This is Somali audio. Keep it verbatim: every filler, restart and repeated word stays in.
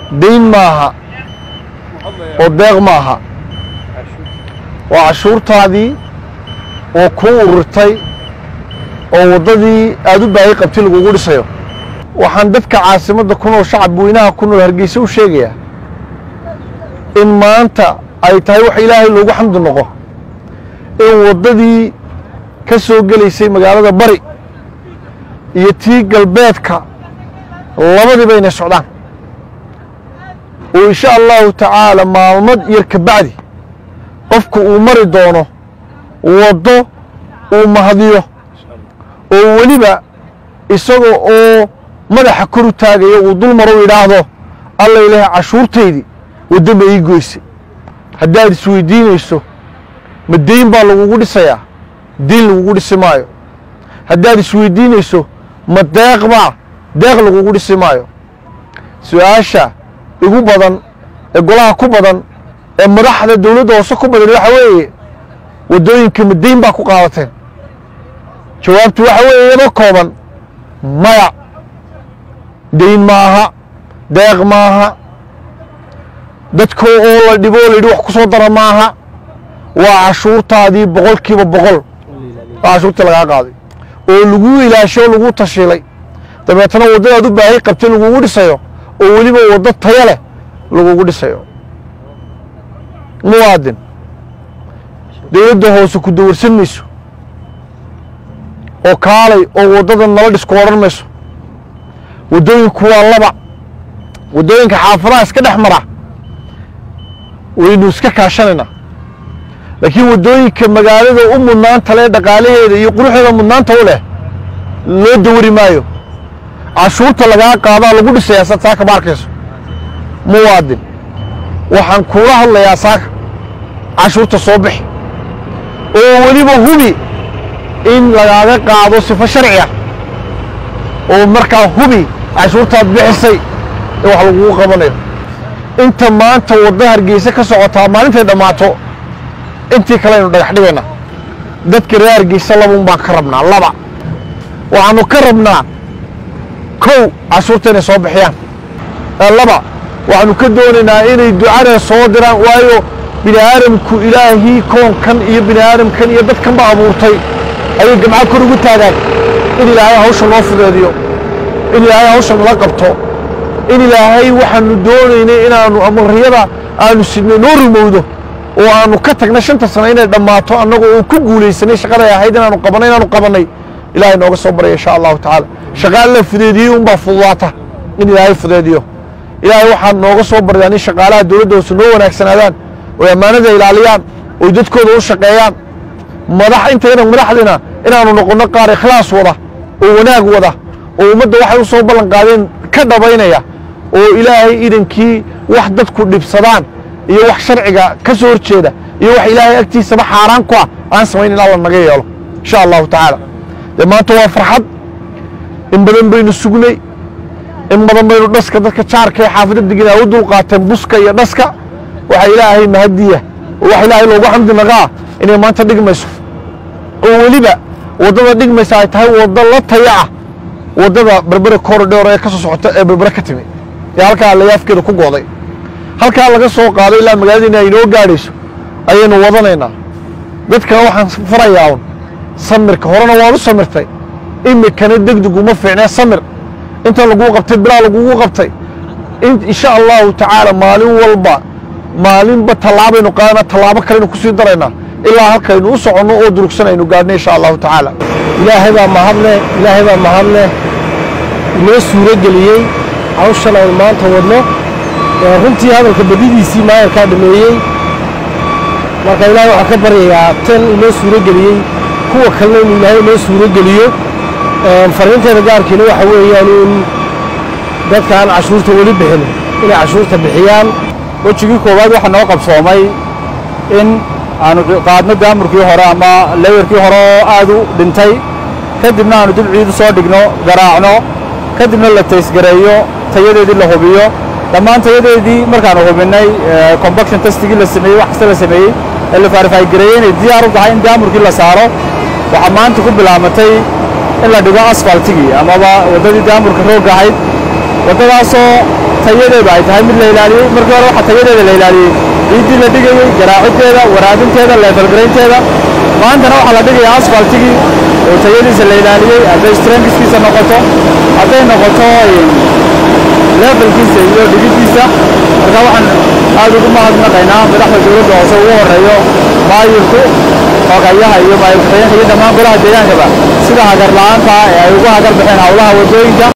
dayn maaha oo deeq maaha waa cashuurtaadii oo kuu ururtay oo waddadii aad u baahi qabtay lagugu dhisayo waxaan dadka caasimadda ku nool shacab weynaha ku nool Hargeysa u sheegayaa in maanta ay tahay wax ilaahay loogu xamdi noqo in waddadii ka soo gelaysay magaalada bari iyo tii galbeedka labadiiba inay socdaan oo insha allahu tacaala maalmad yar ka bacdi qofku uu mari doono waddo uu mahadiyo oo weliba isagoo oo madaxa kor u taagayo uu dul maro yidhaahdo alla ilaahay cashuurtaydii waddo ma ii goysay haddaad isweydiinayso ma dayn baa lagugu dhisayaa dayn lagugu dhisi maayo haddaad isweydiinayso ma deeq baa deeq lagugu dhisi maayo su-aasha igu badan ee golaha ku badan ee madaxda dawladda hoose ku badan waxa weeye waddooyinka ma dayn baa ku qaadateen jawaabtu waxa weeye iyadoo kooban maya dayn maaha deeq maaha dadka oo la dhibo la yidhi wax ku soo dara maaha waa cashuurtaadii boqolkiiba boqol waa cashuurtii lagaa qaaday oo lagu ilaasho lagu tashiilay dabeetana waddadaad u baahi qabtay lagugu dhisayo oo weliba waddo tayo leh lagugu dhisayo muwaadin dawladda hoose ku dawarsan mayso oo kaalay oo waddada nala dhisku odhan mayso waddooyinku waa laba waddooyinka xaafadaha iska dhex mara waynu iska kaashanaynaa laakiin waddooyinka magaalada u mudnaanta leh dhaqaalaheeda iyo quruxdeeda mudnaanta u leh loo dawari maayo cashuurta lagaa qaadaa lagu dhisayaa sad saaka ma arkayso muwaadin waxaan kuula hadlayaa saaka cashuurta soo bixi oo weliba hubi in lagaaga qaado sifo sharci ah oo markaa hubi cashuurtaad bixisay in wax lagugu qabanayo inta maanta wadda Hargeysa ka socotaa maalintay dhammaato intii kale aynu dhagax dhigaynaa dadka reer Hargeysa labuun baan ka rabnaa laba waxaanu ka rabnaa kow cashuurta inay soo bixiyaan laba waxaanu ka doonaynaa inay ducada soo diraan waayo bini aadamku ilaahii koonkan iyo bini aadamkan iyo dadkan ba abuurtay ayay gamca kor ugu taagaan in ilaahay hawsha loo fudeediyo in ilaahay hawsha nala qabto in ilaahay waxaanu doonaynay inaanu amariyada aanu sidnay noo rumowdo oo aanu ka tagna shanta sano inay dhammaato annagoo uu ku guulaysanay shaqaday ahayd inaanu qabanay inaanu qabanay ilaahay nooga soo baraya insha allahu tacaala shaqaal la fudeediyey unbaa fududaata in ilaahay fudeediyo ilaahay waxaan nooga soo baryaa in shaqaalaha dawladda hoose noo wanaagsanaadaan oo ammaanada ilaaliyaan oo dadkooda u shaqeeyaan madax intayna madaxdina inaanu noqono qaar ikhlaas wada oo wanaag wada oo ummadda waxay u soo ballan qaadeen ka dhabaynaya oo ilaahay idankii wax dadku dhibsadaan iyo wax sharciga ka soo horjeeda iyo wax ilaahay agtiisaba xaaraan ku ah aan samayn in alla naga yeelo insha allahu tacaala dee maanta waa farxad in badan baynu sugnay in badan baynu dhaska dadka jaarka ee xaafadda deganaa u dulqaateen buska iyo dhaska waxa ilaahay mahadiya oo wax ilaahay loogu xamdi nagaa inay maanta dhigmayso oo weliba waddada dhigmaysa ay tahay waddo la taya ah waddada berbere corridor ee ka soo socota ee berbere ka timi ee halkaa layaafkeeda ku gooday halkaa laga soo qaaday ilaa magaaladiina ay noo gaadhayso ayaynu wadanaynaa dadkana waxaan farayaa un samirka horena waad u samirtay imikana degdeg uma fiicnee samir inta laguu qabtay bilaa lagugu qabtay insha allahu tacaala maalin walba maalinba tallaabaynu qaadana tallaabo kalenu ku sii daraynaa ilaa halkaynu u soconno oo durugsanaynu gaadhna insha allahu tacaala ilaahay baa mahadleh ilaahay baa mahadleh inoo suuro geliyey hawshan aynu maanta wadno runtii hadalka badidiisii maayarkaa dhameeyey marka ilaahay waxaan ka baryayaa tan inoo suuro geliyey kuwa kalena inuu ilaahay inoo suuro geliyo fariinteeda gaarkiina waxa weeyaan in dadka aan cashuurta weli bixin inay cashuurta bixiyaan wejigii koowaad waxaa noo qabsoomay in aanu qaadno daamurkii hore ama leeyarkii hore oo aad u dhintay kadibna aanu dib ciid soo dhigno garaacno kadibna la taysgareeyo tayadeedii la hubiyo dhammaan tayadeedii markaanu hubinay compaction testigii la sameeyey wax kasta la sameeyey ee la verify gareeyey inay diyaar u tahay in daamurkii la saaro waxaa maanta ku bilaabatay in la dhigo asfaltigii amaba waddadii daamurka roogga ahayd waddadaasoo tayadeeda ay tahay mid la ilaaliyey markii hore waxaa tayadeeda la ilaaliyey ciiddii la dhigayey garaaciddeeda waraabinteeda leefalgaraynteeda maantana waxaa la dhigayaa asfaltigii oo tayadiisa la ilaaliyey hadday strengthskiisa noqoto hadday noqoto levelkiisa iyo dhigiddiisa marka waxaan aad ugu mahadnaqaynaa madaxda dowladda hoose ugu horeeyo maayirku xogayaha iyo maayir ku-xigeenka iyo dhammaan golaha deegaankaba sida hagar la'aanta ee ay ugu hagar baxeen howlaha waddooyinka